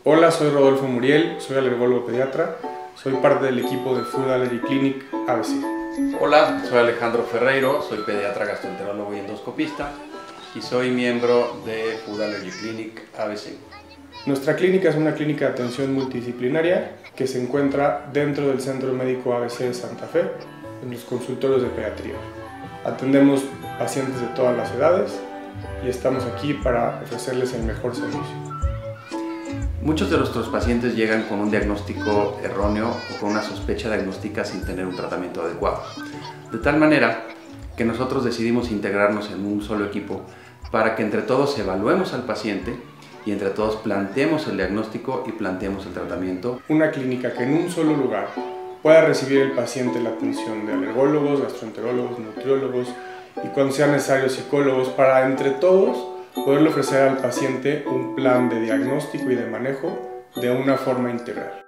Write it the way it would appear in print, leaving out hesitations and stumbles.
Hola, soy Rodolfo Muriel, soy alergólogo pediatra, soy parte del equipo de Food Allergy Clinic ABC. Hola, soy Alejandro Ferreiro, soy pediatra gastroenterólogo y endoscopista y soy miembro de Food Allergy Clinic ABC. Nuestra clínica es una clínica de atención multidisciplinaria que se encuentra dentro del Centro Médico ABC de Santa Fe, en los consultorios de pediatría. Atendemos pacientes de todas las edades y estamos aquí para ofrecerles el mejor servicio. Muchos de nuestros pacientes llegan con un diagnóstico erróneo o con una sospecha diagnóstica sin tener un tratamiento adecuado. De tal manera que nosotros decidimos integrarnos en un solo equipo para que entre todos evaluemos al paciente y entre todos planteemos el diagnóstico y planteemos el tratamiento. Una clínica que en un solo lugar pueda recibir el paciente la atención de alergólogos, gastroenterólogos, nutriólogos y cuando sea necesario psicólogos para entre todos poderle ofrecer al paciente un plan de diagnóstico y de manejo de una forma integral.